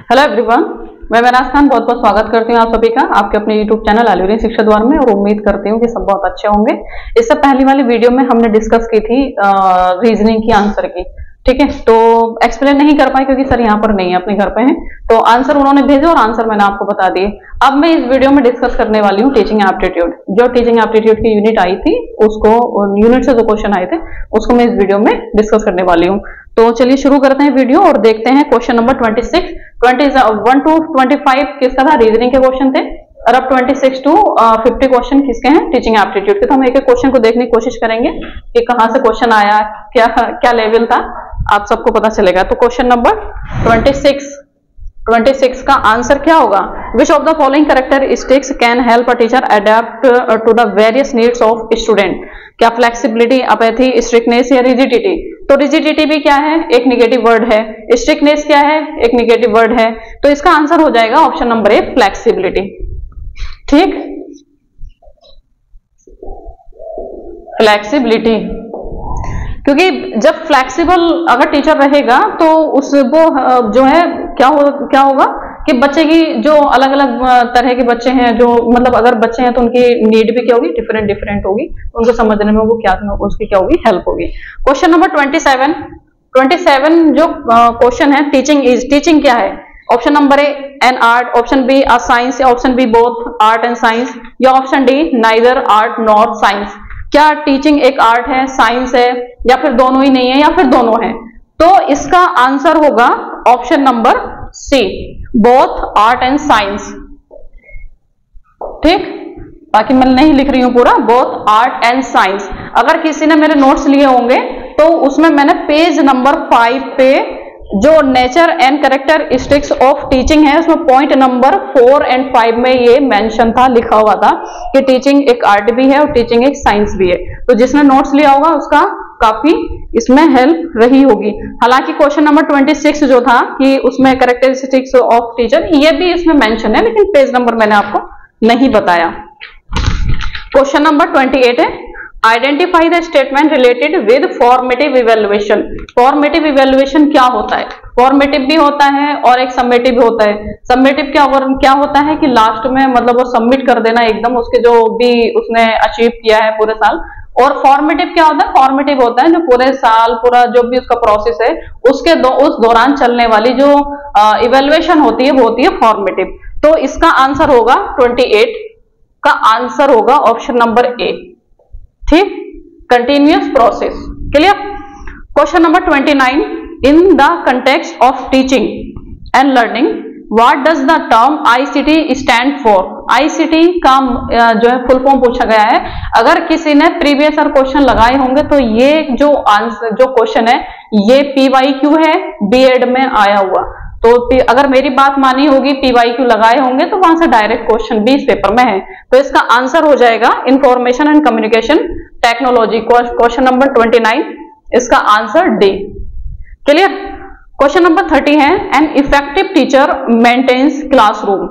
Hello everyone, मैं महराज खान बहुत बहुत स्वागत करती हूँ आप सभी का आपके अपने यूट्यूब चैनल आलूरी शिक्षा द्वार में। और उम्मीद करती हूँ कि सब बहुत अच्छे होंगे। इससे पहली वाली वीडियो में हमने डिस्कस की थी रीजनिंग की आंसर की, ठीक है। तो एक्सप्लेन नहीं कर पाए क्योंकि सर यहाँ पर नहीं है, अपने घर पे हैं। तो आंसर उन्होंने भेजे और आंसर मैंने आपको बता दिए। अब मैं इस वीडियो में डिस्कस करने वाली हूँ टीचिंग एप्टीट्यूड। जो टीचिंग एप्टीट्यूड की यूनिट आई थी उसको, यूनिट से जो क्वेश्चन आए थे उसको मैं इस वीडियो में डिस्कस करने वाली हूँ। तो चलिए शुरू करते हैं वीडियो और देखते हैं क्वेश्चन नंबर 26, 21 to 25 किसका था, रीजनिंग के क्वेश्चन थे। और अब 26 to 50 क्वेश्चन किसके हैं, टीचिंग एप्टीट्यूड के। तो हम एक एक क्वेश्चन को देखने की कोशिश करेंगे कि कहाँ से क्वेश्चन आया, क्या क्या लेवल था, आप सबको पता चलेगा। तो क्वेश्चन नंबर 26 का आंसर क्या होगा? Which of the following characteristics can help a teacher adapt to the various needs of student? क्या फ्लेक्सिबिलिटी, अपैथी, स्ट्रिक्टनेस या रिजिडिटी? तो रिजिडिटी भी क्या है, एक निगेटिव वर्ड है। स्ट्रिक्टनेस क्या है, एक निगेटिव वर्ड है। तो इसका आंसर हो जाएगा ऑप्शन नंबर ए, फ्लेक्सिबिलिटी। ठीक, फ्लेक्सिबिलिटी, क्योंकि जब फ्लेक्सिबल अगर टीचर रहेगा तो उसको जो है क्या होगा कि बच्चे की जो अलग अलग तरह के बच्चे हैं, जो मतलब अगर बच्चे हैं तो उनकी नीड भी क्या होगी, डिफरेंट होगी। उनको समझने में वो क्या, उसकी क्या होगी, हेल्प होगी। क्वेश्चन नंबर 27 जो क्वेश्चन है, टीचिंग क्या है? Option number A, an art, option B a science, option B both art and science, या option D neither art nor science. क्या टीचिंग एक आर्ट है, साइंस है, या फिर दोनों ही नहीं है, या फिर दोनों है? तो इसका आंसर होगा option number C, both art and science. ठीक, बाकी मैं नहीं लिख रही हूं पूरा, बोथ आर्ट एंड साइंस। अगर किसी ने मेरे नोट्स लिए होंगे तो उसमें मैंने पेज नंबर 5 पे जो nature and characteristics of teaching है उसमें पॉइंट नंबर 4 और 5 में ये मेंशन था, लिखा हुआ था कि टीचिंग एक आर्ट भी है और टीचिंग एक साइंस भी है। तो जिसने नोट्स लिया होगा उसका काफी इसमें हेल्प रही होगी। हालांकि क्वेश्चन नंबर 26 जो था कि उसमें कैरेक्टरिस्टिक्स ऑफ टीचर, ये भी इसमें मेंशन है, लेकिन पेज नंबर मैंने आपको नहीं बताया। क्वेश्चन नंबर 28 है, identify the statement related with formative evaluation. Formative evaluation क्या होता है? फॉर्मेटिव भी होता है और एक समेटिव भी होता है। समेटिव क्या होता है कि लास्ट में मतलब वो सबमिट कर देना एकदम उसके जो भी उसने अचीव किया है पूरे साल। और फॉर्मेटिव क्या होता है? फॉर्मेटिव होता है जो पूरे साल, पूरा जो भी उसका प्रोसेस है उसके उस दौरान चलने वाली जो इवैल्यूएशन होती है वो होती है फॉर्मेटिव। तो इसका आंसर होगा 28 का आंसर होगा ऑप्शन नंबर ए। ठीक, continuous process. Clear? Question number 29, in the context of teaching and learning what does the term ICT stand for? ICT का जो है फुल फॉर्म पूछा गया है। अगर किसी ने प्रीवियस ईयर क्वेश्चन लगाए होंगे तो ये जो आंसर जो क्वेश्चन है ये PYQ है, बीएड में आया हुआ। तो अगर मेरी बात मानी होगी, PYQ लगाए होंगे तो वहां से डायरेक्ट क्वेश्चन भी इस पेपर में है। तो इसका आंसर हो जाएगा information and communication technology, question number 29, इसका answer D. Clear? Question number 30 है, an effective teacher maintains classroom.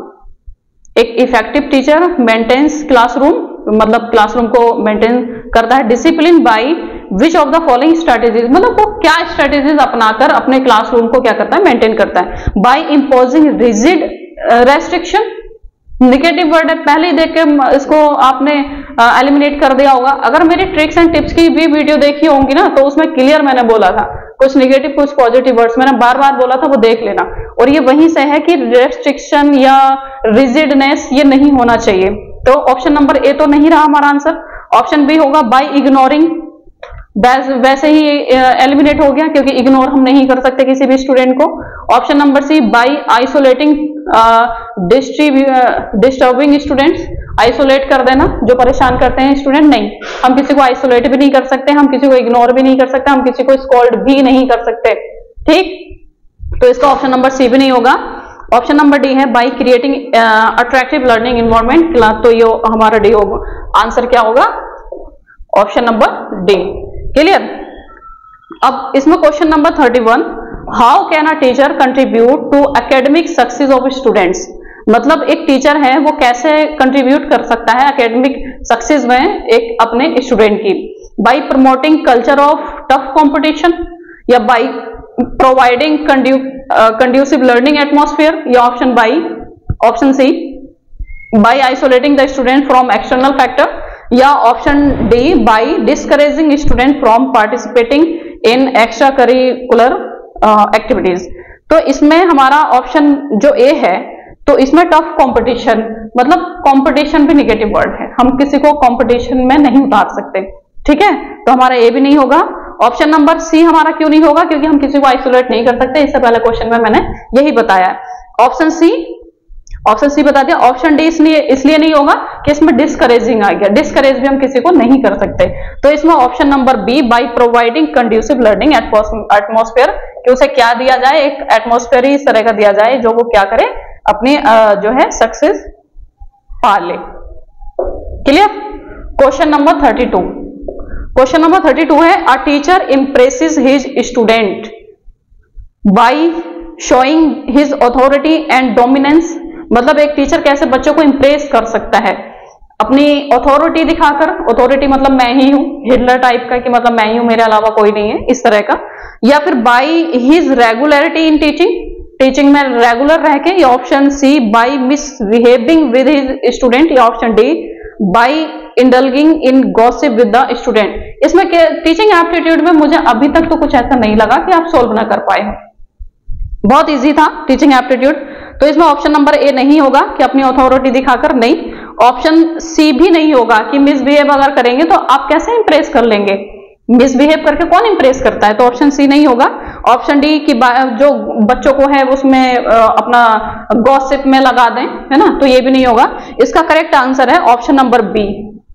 एक इफेक्टिव टीचर मेंटेन्स क्लासरूम, मतलब क्लासरूम को मेंटेन करता है discipline by which of the following strategies, मतलब वो क्या स्ट्रेटेजीज अपनाकर अपने क्लासरूम को क्या करता है, मेंटेन करता है। By imposing rigid restriction, negative word है, पहले ही देख के इसको आपने एलिमिनेट कर दिया होगा। अगर मेरी ट्रिक्स एंड टिप्स की भी वीडियो देखी होंगी ना तो उसमें क्लियर मैंने बोला था, कुछ निगेटिव कुछ पॉजिटिव वर्ड्स मैंने बार बार बोला था, वो देख लेना। और ये वहीं से है कि रेस्ट्रिक्शन या रिजिडनेस ये नहीं होना चाहिए। तो ऑप्शन नंबर ए तो नहीं रहा हमारा आंसर। ऑप्शन बी होगा बाय इग्नोरिंग, वैसे ही एलिमिनेट हो गया क्योंकि इग्नोर हम नहीं कर सकते किसी भी स्टूडेंट को। Option number C by isolating disturbing students, isolate कर देना जो परेशान करते हैं स्टूडेंट। नहीं, हम किसी को आइसोलेट भी नहीं कर सकते, हम किसी को इग्नोर भी नहीं कर सकते, हम किसी को स्कॉल्ड भी नहीं कर सकते। ठीक, तो इसका ऑप्शन नंबर सी भी नहीं होगा। ऑप्शन नंबर डी है by creating attractive learning environment, तो ये हमारा डी होगा। आंसर क्या होगा? Option number D. क्लियर? अब इसमें question number 31, how can a teacher contribute to academic success of students? मतलब एक टीचर है वो कैसे कंट्रीब्यूट कर सकता है एकेडमिक सक्सेस में एक अपने स्टूडेंट की? By promoting culture of tough competition, या by providing conducive learning atmosphere, या option C by isolating the student from external factor, या option D by discouraging student from participating in extra curricular activities. तो इसमें हमारा option जो A है, तो इसमें टफ कंपटीशन, मतलब कंपटीशन भी नेगेटिव वर्ड है, हम किसी को कंपटीशन में नहीं उतार सकते, ठीक है, तो हमारा ए भी नहीं होगा। ऑप्शन नंबर सी हमारा क्यों नहीं होगा, क्योंकि हम किसी को आइसोलेट नहीं कर सकते, इससे पहले क्वेश्चन में मैंने यही बताया है। ऑप्शन सी बता दिया। ऑप्शन डी इसलिए नहीं होगा कि इसमें डिस्करेजिंग आ गया, डिस्करेज भी हम किसी को नहीं कर सकते, तो इसमें option number B by providing conducive learning atmosphere, कि उसे क्या दिया जाए, एक एटमॉस्फेयर ही इस तरह का दिया जाए जो वो क्या करे, अपनी जो है सक्सेस पा ले। Clear. Question number 32, question number 32 है a teacher impresses his student by showing his authority and dominance, मतलब एक टीचर कैसे बच्चों को इंप्रेस कर सकता है अपनी अथॉरिटी दिखाकर, अथॉरिटी मतलब मैं ही हूं, हिटलर टाइप का, कि मतलब मैं ही हूं, मेरे अलावा कोई नहीं है, इस तरह का, या फिर by his regularity in teaching में रेगुलर रह के, या option C by misbehaving with his student, या option D by indulging in gossip with the student. इसमें टीचिंग एप्टीट्यूड में मुझे अभी तक तो कुछ ऐसा नहीं लगा कि आप सोल्व ना कर पाए हो, बहुत इजी था टीचिंग एप्टीट्यूड, तो इसमें ऑप्शन नंबर ए नहीं होगा कि अपनी अथॉरिटी दिखाकर, नहीं। ऑप्शन सी भी नहीं होगा कि मिसबिहेव अगर करेंगे तो आप कैसे इंप्रेस कर लेंगे, मिसबिहेव करके कौन इंप्रेस करता है, तो ऑप्शन सी नहीं होगा। ऑप्शन डी कि जो बच्चों को है उसमें अपना गॉसिप में लगा दें, है ना, तो ये भी नहीं होगा। इसका करेक्ट आंसर है ऑप्शन नंबर बी,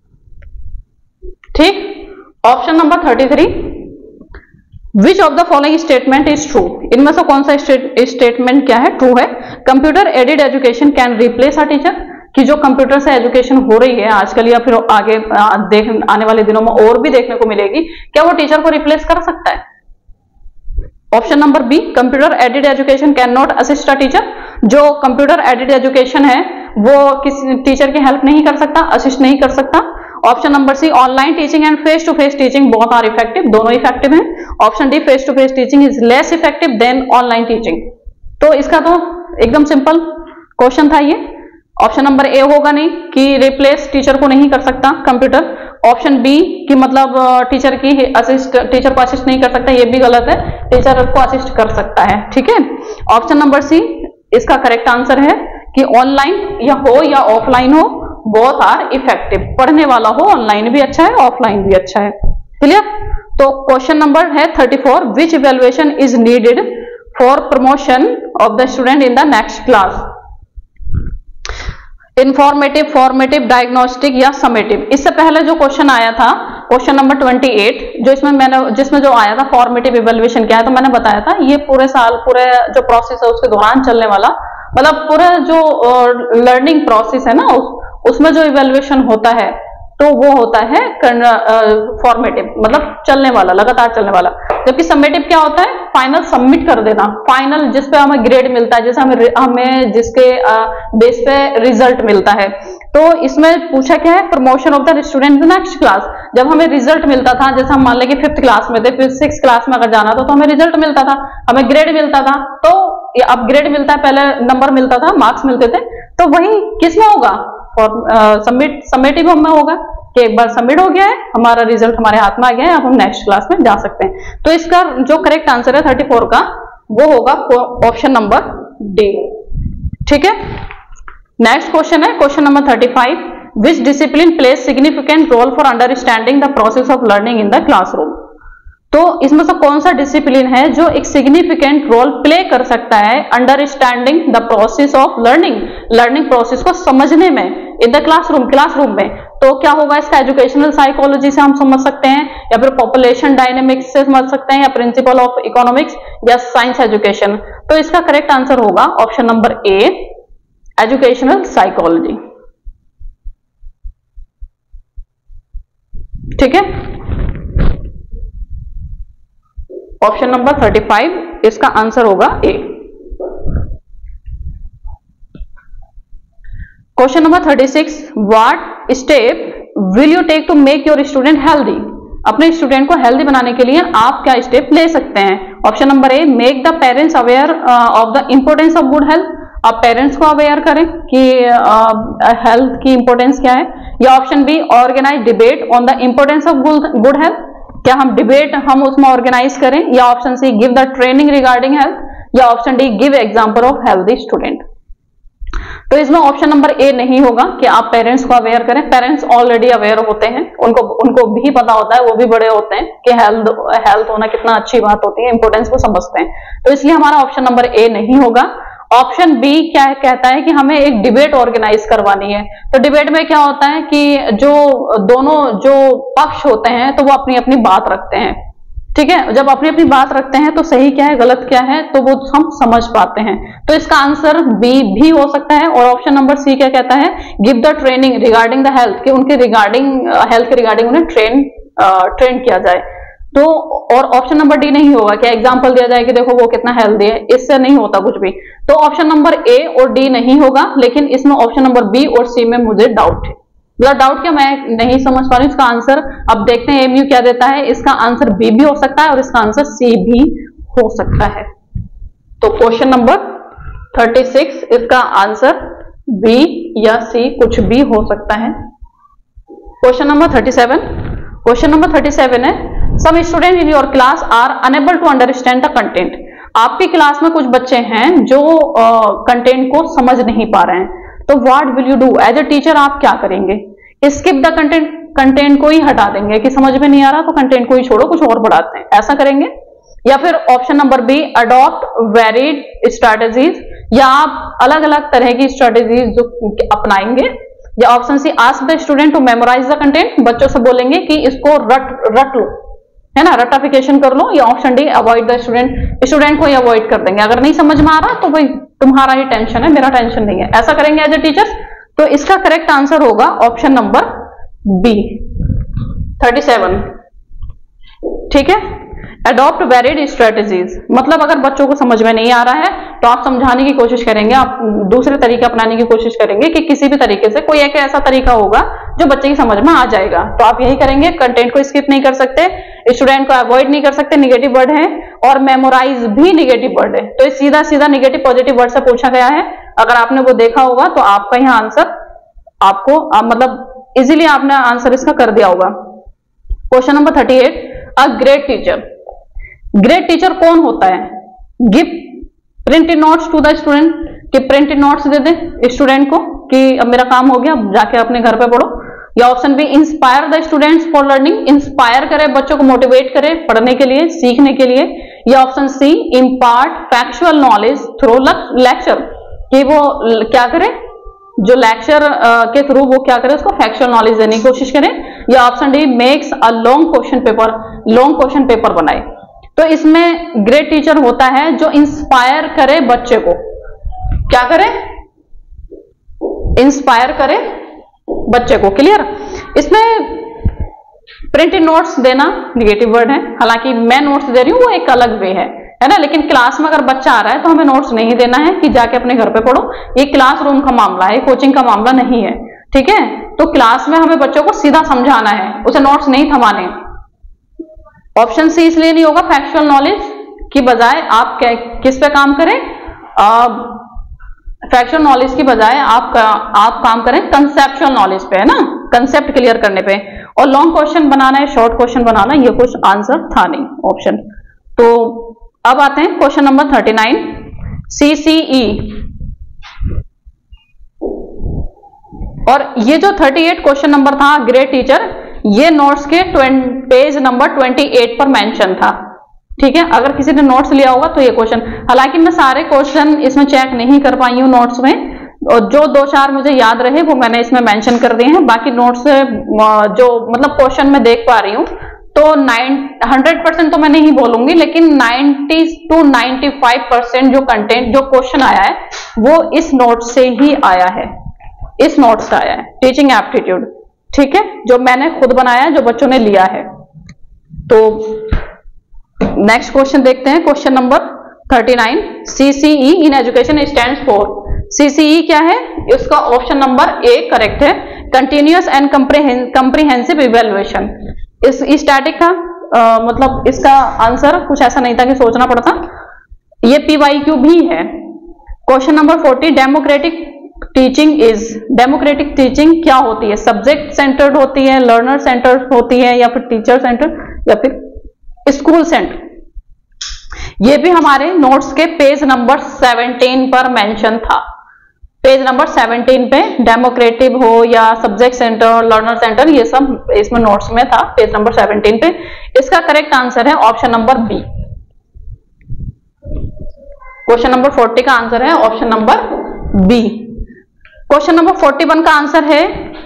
ठीक। Option number 33, which of the following statement is true, इनमें से कौन सा स्टेटमेंट क्या है, ट्रू है। Computer aided education can replace a teacher, कि जो कंप्यूटर से एजुकेशन हो रही है आजकल या फिर आगे आने वाले दिनों में और भी देखने को मिलेगी, क्या वो टीचर को रिप्लेस कर सकता है। Option number B, computer aided education can not assist a teacher, जो कंप्यूटर एडेड एजुकेशन है वो किसी टीचर की हेल्प नहीं कर सकता, असिस्ट नहीं कर सकता। Option number C, online teaching and face to face teaching both are effective, दोनों इफेक्टिव हैं। Option D, face to face teaching is less effective than online teaching. तो इसका तो एकदम सिंपल क्वेश्चन था ये। ऑप्शन नंबर ए होगा नहीं कि रिप्लेस टीचर को नहीं कर सकता कंप्यूटर। ऑप्शन बी कि मतलब टीचर को असिस्ट नहीं कर सकता, ये भी गलत है, टीचर को असिस्ट कर सकता है, ठीक है। ऑप्शन नंबर सी इसका करेक्ट आंसर है कि ऑनलाइन या हो या ऑफलाइन हो, बोथ आर इफेक्टिव, पढ़ने वाला हो ऑनलाइन भी अच्छा है ऑफलाइन भी अच्छा है। क्लियर। तो क्वेश्चन नंबर है 34, which evaluation is needed for promotion of the student in the next class, informative, formative, diagnostic या समेटिव। इससे पहले जो क्वेश्चन आया था क्वेश्चन नंबर 28, जो जिसमें जो आया था फॉर्मेटिव इवैल्यूएशन क्या है, तो मैंने बताया था ये पूरे साल पूरे जो प्रोसेस है उसके दौरान चलने वाला, मतलब पूरा जो लर्निंग प्रोसेस है ना उसमें जो इवैल्यूएशन होता है तो वो होता है फॉर्मेटिव, मतलब चलने वाला, लगातार चलने वाला। जबकि समेटिव क्या होता है, फाइनल सबमिट कर देना, फाइनल जिस पे हमें ग्रेड मिलता है, जैसे हमें जिसके बेस पे रिजल्ट मिलता है। तो इसमें पूछा क्या है, promotion of the student in the next class. जब हमें रिजल्ट मिलता था, जैसे हम मान लें कि 5th क्लास में थे, फिर 6th क्लास में अगर जाना था तो हमें रिजल्ट मिलता था, हमें ग्रेड मिलता था। तो अब ग्रेड मिलता है, पहले नंबर मिलता था, मार्क्स मिलते थे, तो वही किस में होगा, समेटिव में होगा कि एक बार सबमिट हो गया है, हमारा रिजल्ट हमारे हाथ में आ गया है, अब हम नेक्स्ट क्लास में जा सकते हैं। तो इसका जो करेक्ट आंसर है 34 का वो होगा ऑप्शन नंबर डी, ठीक है। नेक्स्ट क्वेश्चन है question number 35, which discipline plays significant role for understanding the process of learning in the classroom. तो इसमें से कौन सा डिसिप्लिन है जो एक सिग्निफिकेंट रोल प्ले कर सकता है understanding the process of learning process को समझने में इन द क्लासरूम में। तो क्या होगा इसका, एजुकेशनल साइकोलॉजी से हम समझ सकते हैं, या फिर पॉपुलेशन डायनेमिक्स से समझ सकते हैं, या प्रिंसिपल ऑफ इकोनॉमिक्स, या साइंस एजुकेशन। तो इसका करेक्ट आंसर होगा option number A, educational psychology, ठीक है। ऑप्शन नंबर 35 इसका आंसर होगा A. Question number 36, what step will you take to make your student healthy. अपने स्टूडेंट को हेल्दी बनाने के लिए आप क्या स्टेप ले सकते हैं? Option number A, make the parents aware of the importance of good health. आप पेरेंट्स को अवेयर करें कि हेल्थ की इंपॉर्टेंस क्या है। या option B, organise debate on the importance of good health. क्या हम डिबेट हम उसमें ऑर्गेनाइज करें। या option C, give the training regarding health. या option D, give example of healthy student. तो इसमें ऑप्शन नंबर ए नहीं होगा कि आप पेरेंट्स को अवेयर करें। पेरेंट्स ऑलरेडी अवेयर होते हैं, उनको भी पता होता है, वो भी बड़े होते हैं कि हेल्थ होना कितना अच्छी बात होती है, इंपॉर्टेंस को समझते हैं। तो इसलिए हमारा ऑप्शन नंबर ए नहीं होगा। ऑप्शन बी क्या कहता है कि हमें एक डिबेट ऑर्गेनाइज करवानी है। तो डिबेट में क्या होता है कि जो दोनों जो पक्ष होते हैं तो वो अपनी अपनी बात रखते हैं, ठीक है। जब अपनी अपनी बात रखते हैं तो सही क्या है गलत क्या है तो वो हम समझ पाते हैं। तो इसका आंसर बी भी हो सकता है। और ऑप्शन नंबर सी क्या कहता है, give the training regarding the health, कि उनके रिगार्डिंग हेल्थ के रिगार्डिंग उन्हें ट्रेन किया जाए। तो और ऑप्शन नंबर डी नहीं होगा, क्या एग्जांपल दिया जाए कि देखो वो कितना हेल्दी है, इससे नहीं होता कुछ भी। तो ऑप्शन नंबर ए और डी नहीं होगा, लेकिन इसमें ऑप्शन नंबर बी और सी में मुझे डाउट है। मतलब डाउट क्या, मैं नहीं समझ पा रही हूँ इसका आंसर। अब देखते हैं एमयू क्या देता है। इसका आंसर बी भी हो सकता है और इसका आंसर सी भी हो सकता है। तो क्वेश्चन नंबर 36 इसका आंसर बी या सी कुछ भी हो सकता है। क्वेश्चन नंबर 37, क्वेश्चन नंबर 37 है, some student in your class are unable to understand the content. आपकी क्लास में कुछ बच्चे हैं जो कंटेंट को समझ नहीं पा रहे हैं। तो what will you do? As a teacher आप क्या करेंगे? स्किप द कंटेंट को ही हटा देंगे कि समझ में नहीं आ रहा तो कंटेंट को ही छोड़ो, कुछ और पढ़ाते हैं, ऐसा करेंगे। या फिर option number B, adopt varied strategies, या आप अलग अलग तरह की स्ट्रैटेजीज जो अपनाएंगे। या option C, ask the student to memorise the content, बच्चों से बोलेंगे कि इसको रट लो, है ना, रटाफिकेशन कर लो। या option D, avoid the student को ही अवॉइड कर देंगे, अगर नहीं समझ में आ रहा तो भाई तुम्हारा ही टेंशन है, मेरा टेंशन नहीं है, ऐसा करेंगे एज ए टीचर्स। तो इसका करेक्ट आंसर होगा ऑप्शन नंबर बी 37, ठीक है। अडॉप्ट वेरिड स्ट्रेटेजीज, मतलब अगर बच्चों को समझ में नहीं आ रहा है तो आप समझाने की कोशिश करेंगे, आप दूसरे तरीके अपनाने की कोशिश करेंगे कि किसी भी तरीके से कोई एक ऐसा तरीका होगा जो बच्चे की समझ में आ जाएगा। तो आप यही करेंगे, कंटेंट को स्किप नहीं कर सकते, स्टूडेंट को अवॉइड नहीं कर सकते, निगेटिव वर्ड है, और मेमोराइज भी निगेटिव वर्ड है। तो सीधा सीधा निगेटिव पॉजिटिव वर्ड से पूछा गया है। अगर आपने वो देखा होगा तो आपका यहाँ आंसर आपको मतलब इजीली आपने आंसर इसका कर दिया होगा। Question number 38, a great teacher. Great teacher कौन होता है? Give printed notes to the student, कि प्रिंटेड नोट्स दे दे स्टूडेंट को कि अब मेरा काम हो गया, अब जाके अपने घर पे पढ़ो। या option B, inspire the students for learning, inspire करे, बच्चों को मोटिवेट करे पढ़ने के लिए, सीखने के लिए। या option C, impart factual knowledge through lecture, कि वो क्या करे, जो लेक्चर के थ्रू वो क्या करे, उसको फैक्चुअल नॉलेज देने की कोशिश करें। या option D, makes a long question paper बनाए। तो इसमें ग्रेट टीचर होता है जो इंस्पायर करे बच्चे को, क्या करे, इंस्पायर करे बच्चे को। क्लियर? इसमें प्रिंटेड नोट्स देना निगेटिव वर्ड है, हालांकि मैं नोट्स दे रही हूं वो एक अलग वे है ना। लेकिन क्लास में अगर बच्चा आ रहा है तो हमें नोट्स नहीं देना है कि जाके अपने घर पे पढ़ो, ये क्लासरूम का मामला है, कोचिंग का मामला नहीं है, ठीक है। तो क्लास में हमें बच्चों को सीधा समझाना है, उसे नोट्स नहीं थमाने। ऑप्शन सी इसलिए नहीं होगा, फैक्चुअल नॉलेज की बजाय आप किस पे काम करें, फैक्चुअल नॉलेज की बजाय आप काम करें कंसेप्चुअल नॉलेज पे, है ना, कंसेप्ट क्लियर करने पे। और लॉन्ग क्वेश्चन बनाना है, शॉर्ट क्वेश्चन बनाना, ये कुछ आंसर था नहीं ऑप्शन। तो अब आते हैं क्वेश्चन नंबर 39, CCE। और ये जो 38 क्वेश्चन नंबर था ग्रेट टीचर, ये नोट्स के पेज नंबर 28 पर मेंशन था, ठीक है। अगर किसी ने नोट्स लिया होगा तो ये क्वेश्चन, हालांकि मैं सारे क्वेश्चन इसमें चेक नहीं कर पाई हूँ नोट्स में, और जो 2-4 मुझे याद रहे वो मैंने इसमें मेंशन कर दिए हैं। बाकी नोट्स जो मतलब क्वेश्चन में देख पा रही हूँ तो 100% तो मैं नहीं बोलूंगी, लेकिन 90 to 95% जो कंटेंट जो क्वेश्चन आया है वो इस नोट से ही आया है, इस नोट से आया है, टीचिंग एप्टीट्यूड, ठीक है, जो मैंने खुद बनाया है, जो बच्चों ने लिया है। तो नेक्स्ट क्वेश्चन देखते हैं, question number 39, CCE in education stands for. CCE क्या है? इसका ऑप्शन नंबर ए करेक्ट है, कंटिन्यूअस एंड कंप्रिहेंसिव इवैल्यूएशन। इस स्टैटिक का मतलब इसका आंसर कुछ ऐसा नहीं था कि सोचना पड़ता, ये PYQ भी है। Question number 40, democratic teaching is, democratic teaching क्या होती है? सब्जेक्ट सेंटर्ड होती है, लर्नर सेंटर्ड होती है, या फिर टीचर सेंटर, या फिर स्कूल सेंटर? ये भी हमारे नोट्स के पेज नंबर 17 पर मेंशन था। पेज नंबर 17 पे डेमोक्रेटिव हो या सब्जेक्ट सेंटर, लर्नर सेंटर, ये सब इसमें नोट्स में था, पेज नंबर 17 पे। इसका करेक्ट आंसर है option number B. Question number 40 का आंसर है option number B. Question number 41 का आंसर है,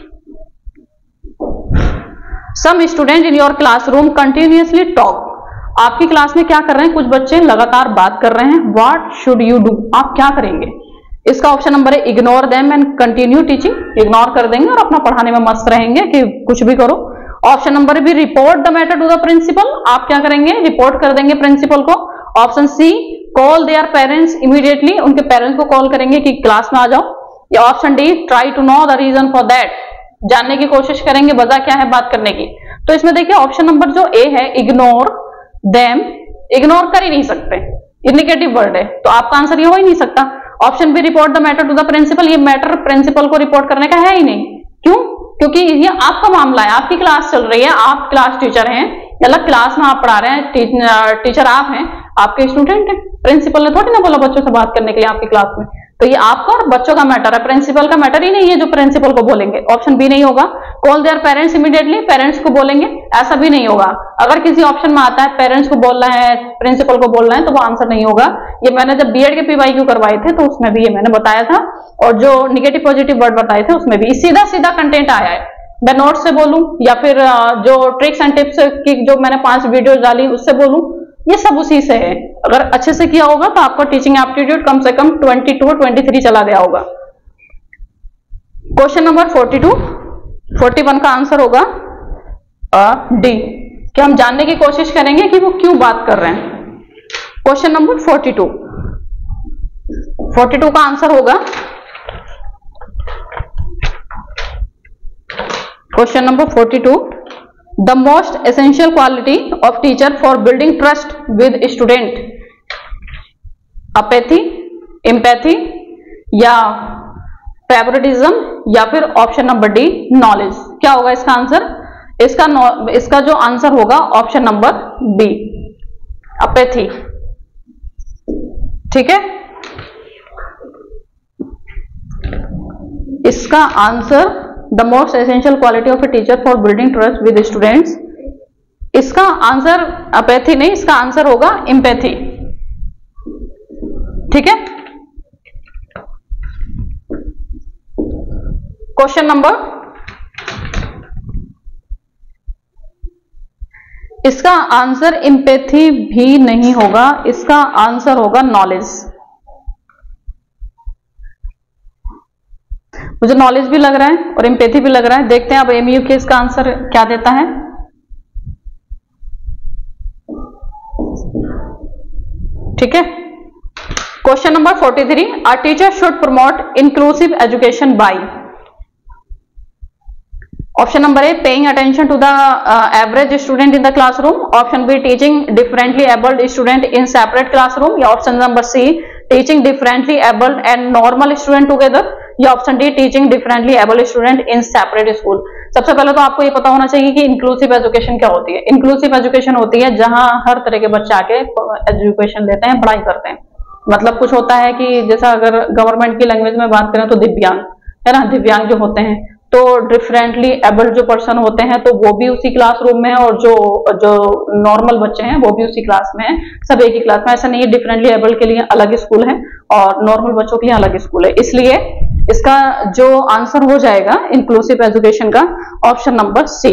some student in your classroom continuously talk. आपकी क्लास में क्या कर रहे हैं? कुछ बच्चे लगातार बात कर रहे हैं। What should you do? आप क्या करेंगे? इसका ऑप्शन नंबर है ignore them and continue teaching, ignore कर देंगे और अपना पढ़ाने में मस्त रहेंगे कि कुछ भी करो। Option number B, report the matter to the principal, आप क्या करेंगे? रिपोर्ट कर देंगे प्रिंसिपल को। Option C, call their parents immediately, उनके पेरेंट्स को कॉल करेंगे कि क्लास में आ जाओ। या option D, try to know the reason for that, जानने की कोशिश करेंगे वजह क्या है बात करने की। तो इसमें देखिए ऑप्शन नंबर जो ए है, इग्नोर देम, इग्नोर कर ही नहीं सकते, इंडिकेटिव वर्ड है, तो आपका आंसर ये हो ही नहीं सकता। Option B, report the matter to the principal, ये मैटर प्रिंसिपल को रिपोर्ट करने का है ही नहीं। क्यों? क्योंकि ये आपका मामला है, आपकी क्लास चल रही है, आप क्लास टीचर हैं, अलग क्लास में आप पढ़ा रहे हैं, टीचर आप हैं, आपके स्टूडेंट हैं। प्रिंसिपल ने थोड़ी ना बोला बच्चों से बात करने के लिए आपकी क्लास में, तो ये आपका और बच्चों का मैटर है, प्रिंसिपल का मैटर ही नहीं है जो प्रिंसिपल को बोलेंगे। ऑप्शन बी नहीं होगा। Call their parents immediately, parents को बोलेंगे, ऐसा भी नहीं होगा। अगर किसी ऑप्शन में आता है पेरेंट्स को बोलना है, प्रिंसिपल को बोलना है, तो वो आंसर नहीं होगा। ये मैंने जब बीएड के PYQ करवाए थे तो उसमें भी ये मैंने बताया था, और जो निगेटिव पॉजिटिव वर्ड बताए थे उसमें भी सीधा सीधा कंटेंट आया है। मैं नोट से बोलूं या फिर जो ट्रिक्स एंड टिप्स की जो मैंने 5 वीडियो डाली उससे बोलूं, ये सब उसी से है। अगर अच्छे से किया होगा तो आपका टीचिंग एप्टीट्यूड कम से कम 22-23 चला गया होगा। क्वेश्चन नंबर 41 का आंसर होगा डी, कि हम जानने की कोशिश करेंगे कि वो क्यों बात कर रहे हैं। क्वेश्चन नंबर 42 का आंसर होगा question number 42, the most essential quality of teacher for building trust with student, apathy, empathy, या फेवरेटिज्म, या फिर ऑप्शन नंबर डी, नॉलेज। क्या होगा इसका आंसर? इसका जो आंसर होगा ऑप्शन नंबर बी, अपैथी। ठीक है, इसका answer the most essential quality of a teacher for building trust with students, इसका आंसर अपैथी नहीं, इसका आंसर होगा एम्पैथी। ठीक है, क्वेश्चन नंबर, इसका आंसर एम्पैथी भी नहीं होगा, इसका आंसर होगा नॉलेज। मुझे नॉलेज भी लग रहा है और एम्पैथी भी लग रहा है। देखते हैं अब MUQ इसका आंसर क्या देता है। ठीक है, question number 43, a teacher should promote inclusive education by. Option number A, paying attention to the average student in the classroom. Option B, teaching differently abled student in separate classroom. या option number C, teaching differently abled and normal student together. या option D, teaching differently abled student in separate school. सबसे पहले तो आपको ये पता होना चाहिए कि इंक्लूसिव एजुकेशन क्या होती है। इंक्लूसिव एजुकेशन होती है जहां हर तरह के बच्चे आके एजुकेशन लेते हैं, पढ़ाई करते हैं। मतलब कुछ होता है कि जैसा अगर गवर्नमेंट की लैंग्वेज में बात करें तो दिव्यांग है ना, दिव्यांग जो होते हैं, तो डिफरेंटली एबल्ड जो पर्सन होते हैं तो वो भी उसी क्लासरूम में है, और जो नॉर्मल बच्चे हैं वो भी उसी क्लास में है, सब एक ही क्लास में। ऐसा नहीं है, डिफरेंटली एबल्ड के लिए अलग स्कूल है और नॉर्मल बच्चों के लिए अलग स्कूल है। इसलिए इसका जो आंसर हो जाएगा इंक्लूसिव एजुकेशन का option number C,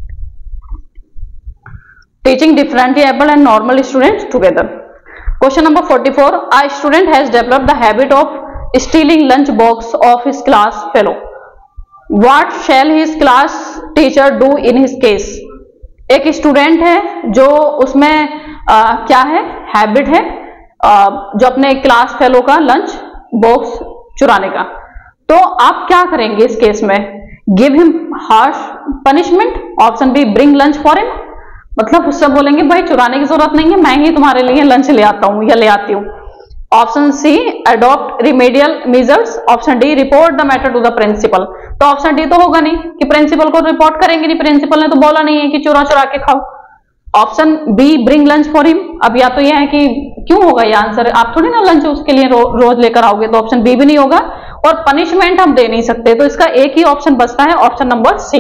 teaching differently abled and normal students together. Question number 44, a student has developed the habit of stealing lunch box of his class fellow. What shall his class teacher do in his case? एक student है जो उसमें क्या है, habit है जो अपने class fellow का लंच बॉक्स चुराने का। तो आप क्या करेंगे इस केस में? Give him harsh punishment, option B bring lunch for him, मतलब उससे बोलेंगे भाई चुराने की जरूरत नहीं है, मैं ही तुम्हारे लिए लंच ले आता हूं या ले आती हूँ। Option C adopt remedial measures, option D report the matter to the principal. तो ऑप्शन डी तो होगा नहीं कि प्रिंसिपल को रिपोर्ट करेंगे नहीं, प्रिंसिपल ने तो बोला नहीं है कि चुरा चुरा के खाओ। Option B bring lunch for him, अब या तो यह है कि क्यों होगा ये आंसर, आप थोड़ी ना लंच उसके लिए रोज लेकर आओगे, तो ऑप्शन बी भी नहीं होगा, और पनिशमेंट हम दे नहीं सकते, तो इसका एक ही ऑप्शन बचता है, ऑप्शन नंबर सी,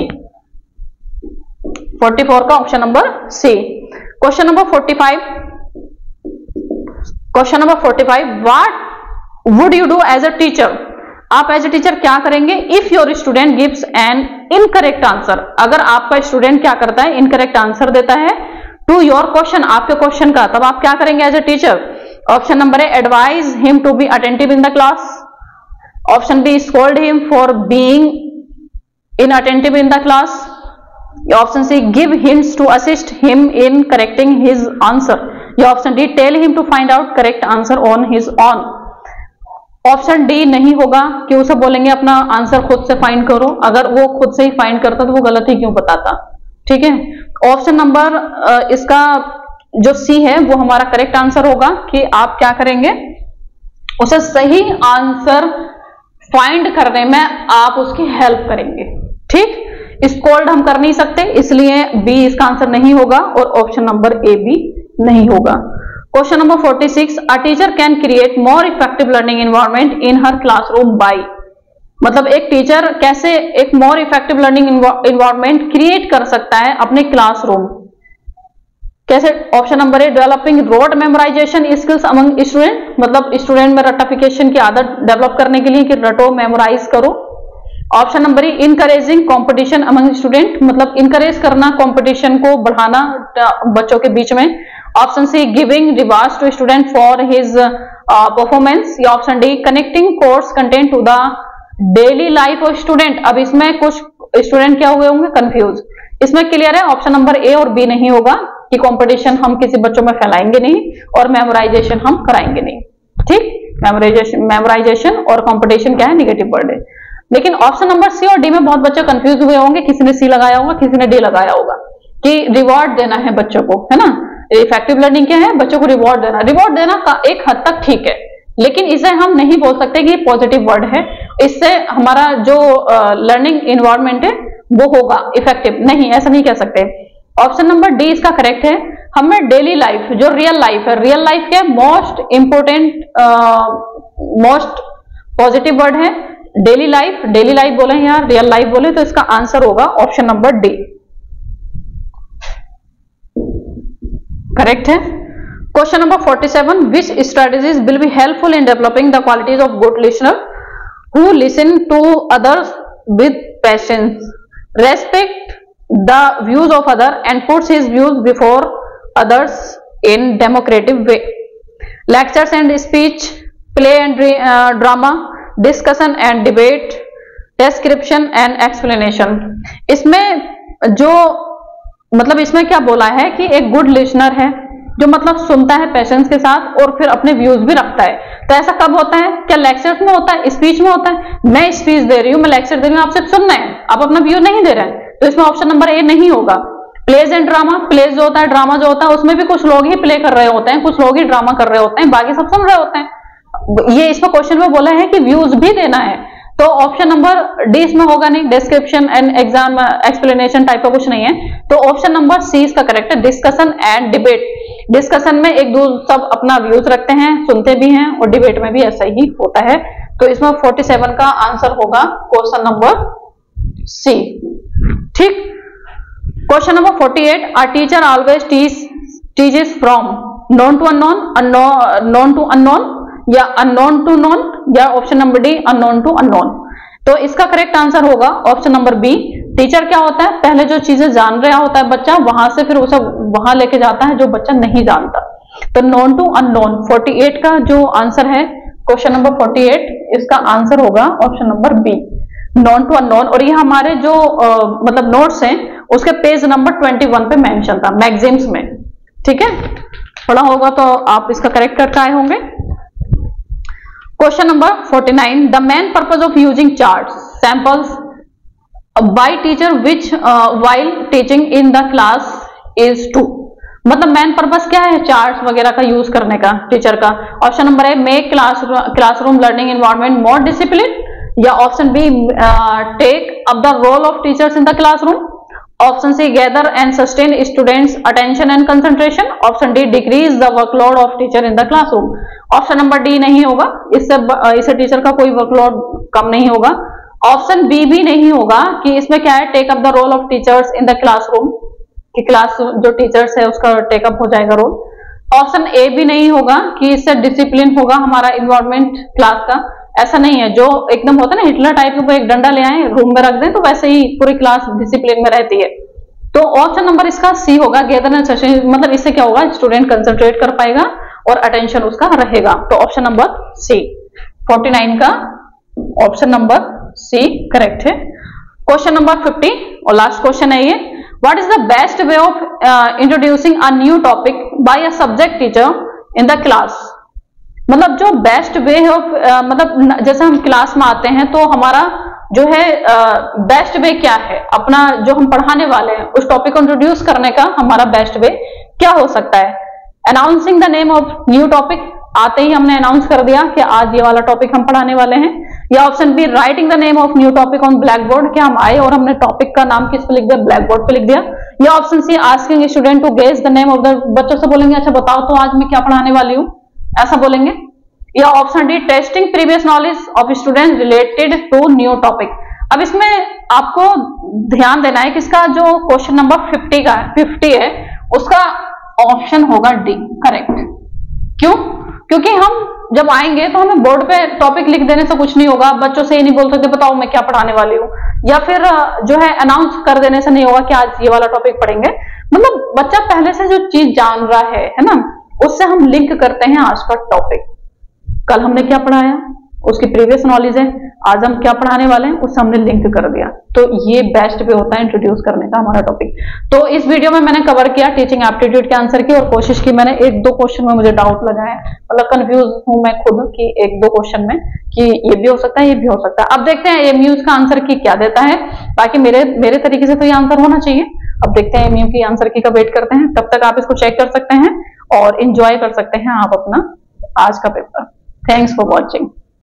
44 का option number C. Question number 45, question number 45, what would you do as a teacher, आप एज ए टीचर क्या करेंगे if your student gives an incorrect answer, अगर आपका स्टूडेंट क्या करता है इनकरेक्ट आंसर देता है टू योर क्वेश्चन, आपके क्वेश्चन का, तब आप क्या करेंगे as a teacher. Option number A advise him to be attentive in the class, option B scold him for being inattentive in the class, option C give hints to assist him in correcting his answer, या option D tell him to find out correct answer on his own. Option D नहीं होगा कि उसे बोलेंगे अपना answer खुद से find करो, अगर वो खुद से ही फाइंड करता तो वो गलत ही क्यों बताता, ठीक है। ऑप्शन नंबर इसका जो सी है वो हमारा करेक्ट आंसर होगा कि आप क्या करेंगे, उसे सही आंसर फाइंड करने में आप उसकी हेल्प करेंगे, ठीक। स्कोल्ड हम कर नहीं सकते, इसलिए बी इसका आंसर नहीं होगा, और ऑप्शन नंबर ए भी नहीं होगा। Question number 46, a teacher can create more effective learning environment in her classroom by, मतलब एक टीचर कैसे एक more effective learning environment create कर सकता है अपने क्लासरूम, कैसे। Option number A developing rote memorisation skills among student, मतलब स्टूडेंट में रटिफिकेशन की आदत डेवलप करने के लिए कि रटो मेमोराइज करो। Option number A encouraging competition among student, मतलब इनकरेज करना कंपटीशन को बढ़ाना बच्चों के बीच में। Option C giving rewards to student for his performance, या option D connecting course content to the daily life of student. अब इसमें कुछ स्टूडेंट क्या हुए होंगे कंफ्यूज, इसमें क्लियर है ऑप्शन नंबर ए और बी नहीं होगा कि कंपटीशन हम किसी बच्चों में फैलाएंगे नहीं और मेमोराइजेशन हम कराएंगे नहीं, ठीक। मेमोराइजेशन और कंपटीशन क्या है, नेगेटिव वर्ड है। लेकिन ऑप्शन नंबर सी और डी में बहुत बच्चे कंफ्यूज हुए होंगे, किसी ने सी लगाया होगा किसी ने डी लगाया होगा कि रिवॉर्ड देना है बच्चों को, है ना। इफेक्टिव लर्निंग क्या है, बच्चों को रिवॉर्ड देना, रिवॉर्ड देना का एक हद तक ठीक है, लेकिन इसे हम नहीं बोल सकते कि पॉजिटिव वर्ड है, इससे हमारा जो लर्निंग एनवायरनमेंट है वो होगा इफेक्टिव, नहीं ऐसा नहीं कह सकते। ऑप्शन नंबर डी इसका करेक्ट है, हमें डेली लाइफ जो रियल लाइफ है, रियल लाइफ क्या most important most positive word है डेली लाइफ, डेली लाइफ बोले या रियल लाइफ बोले, तो इसका आंसर होगा ऑप्शन नंबर डी, करेक्ट है। Question number 47, which strategies will be helpful in developing the qualities of good listener who listen to others with patience, respect the views of other and puts his views before others in democratic way, lectures and speech, play and drama, discussion and debate, description and explanation. इसमें जो मतलब इसमें क्या बोला है कि एक good listener है जो मतलब सुनता है पेशेंस के साथ और फिर अपने व्यूज भी रखता है। तो ऐसा कब होता है, क्या लेक्चर्स में होता है, स्पीच में होता है। मैं स्पीच दे रही हूं, मैं लेक्चर दे रही हूं, आप सिर्फ सुनना है, आप अपना व्यू नहीं दे रहे हैं, तो इसमें ऑप्शन नंबर ए नहीं होगा। प्लेज एंड ड्रामा, प्लेज जो होता है ड्रामा जो होता है उसमें भी कुछ लोग ही प्ले कर रहे होते हैं, कुछ लोग ही ड्रामा कर रहे होते हैं, बाकी सब सुन रहे होते हैं। ये इसमें क्वेश्चन में बोला है कि व्यूज भी देना है, तो ऑप्शन नंबर डी इसमें होगा नहीं, description and exam explanation type का कुछ नहीं है, तो ऑप्शन नंबर सी इसका करेक्ट है, डिस्कशन एंड डिबेट। डिस्कशन में एक दूसरे सब अपना व्यूज रखते हैं, सुनते भी हैं, और डिबेट में भी ऐसा ही होता है। तो इसमें 47 का आंसर होगा क्वेश्चन नंबर सी, ठीक। Question number 48, a teacher always teaches from known to unknown, known to unknown, या अननोन टू नोन, या option number D unknown to unknown. तो इसका करेक्ट आंसर होगा ऑप्शन नंबर बी। टीचर क्या होता है, पहले जो चीजें जान रहा होता है बच्चा, वहां से फिर उसे वहां लेके जाता है जो बच्चा नहीं जानता। तो नोन टू अननोन 48 का जो आंसर है क्वेश्चन नंबर 48, इसका आंसर होगा option number B, known to unknown. और ये हमारे जो मतलब नोट्स हैं उसके पेज नंबर 21 पे मेंशन था मैगजीन्स में, ठीक है, पढ़ा होगा तो आप इसका करेक्ट करके आए होंगे। Question number 49, the main purpose of using charts, samples by teacher which while teaching in the class is to, मतलब मेन पर्पस क्या है, चार्ट्स वगैरह का यूज करने का टीचर का। ऑप्शन नंबर है make classroom learning environment more discipline, या option B take up the role of teachers in the classroom, option C gather and sustain students attention and concentration, option D decrease the workload of teacher in the classroom. Option number D नहीं होगा, इससे teacher का कोई workload कम नहीं होगा। Option B भी नहीं होगा कि इसमें क्या है, take up the role of teachers in the classroom, कि क्लास जो टीचर्स है उसका टेकअप हो जाएगा रोल। ऑप्शन ए भी नहीं होगा कि इससे डिसिप्लिन होगा हमारा इन्वायरमेंट क्लास का, ऐसा नहीं है। जो एकदम होता है ना हिटलर टाइप के, एक डंडा ले आए रूम में रख दें तो वैसे ही पूरी क्लास डिसिप्लिन में रहती है। तो ऑप्शन नंबर इसका सी होगा, गैदर एंड सस्टेन, मतलब इससे क्या होगा, स्टूडेंट कंसंट्रेट कर पाएगा और अटेंशन उसका रहेगा। तो ऑप्शन नंबर सी 49 का ऑप्शन नंबर सी करेक्ट है। क्वेश्चन नंबर 50 और लास्ट क्वेश्चन है ये, what is the best way of introducing a new topic by a subject teacher in the class, मतलब जो बेस्ट वे ऑफ मतलब जैसे हम क्लास में आते हैं तो हमारा जो है बेस्ट वे क्या है, अपना जो हम पढ़ाने वाले हैं उस टॉपिक को इंट्रोड्यूस करने का हमारा बेस्ट वे क्या हो सकता है। Announcing the name of new topic, आते ही हमने अनाउंस कर दिया कि आज ये वाला टॉपिक हम पढ़ाने वाले हैं, या option B writing the name of new topic on black board, क्या हम आए और हमने टॉपिक का नाम किस पे लिख दिया, ब्लैक बोर्ड पे लिख दिया, या option C asking student to guess the name of the, बच्चों से बोलेंगे अच्छा बताओ तो आज मैं क्या पढ़ाने वाली हूँ, ऐसा बोलेंगे, या option D testing previous knowledge of student related to new topic. अब इसमें आपको ध्यान देना है कि इसका जो क्वेश्चन नंबर 50 है उसका ऑप्शन होगा डी करेक्ट। क्यों? क्योंकि हम जब आएंगे तो हमें बोर्ड पे टॉपिक लिख देने से कुछ नहीं होगा, बच्चों से ये नहीं बोल सकते बताओ मैं क्या पढ़ाने वाली हूँ, या फिर जो है अनाउंस कर देने से नहीं होगा कि आज ये वाला टॉपिक पढ़ेंगे। मतलब बच्चा पहले से जो चीज जान रहा है ना, उससे हम लिंक करते हैं आज का टॉपिक, कल हमने क्या पढ़ाया उसकी प्रीवियस नॉलेज है, आज हम क्या पढ़ाने वाले हैं उससे हमने लिंक कर दिया। तो ये बेस्ट वे होता है इंट्रोड्यूस करने का हमारा टॉपिक। तो इस वीडियो में मैंने कवर किया टीचिंग एप्टीट्यूड के आंसर की, और कोशिश की मैंने 1-2 क्वेश्चन में मुझे डाउट लगा है, मतलब कंफ्यूज हूं मैं खुद कि 1-2 क्वेश्चन में कि ये भी हो सकता है ये भी हो सकता है। अब देखते हैं एमयू का आंसर की क्या देता है, बाकी मेरे तरीके से तो ये आंसर होना चाहिए। अब देखते हैं एमयू की आंसर की का वेट करते हैं, तब तक आप इसको चेक कर सकते हैं और इंजॉय कर सकते हैं आप अपना आज का पेपर। Thanks for watching.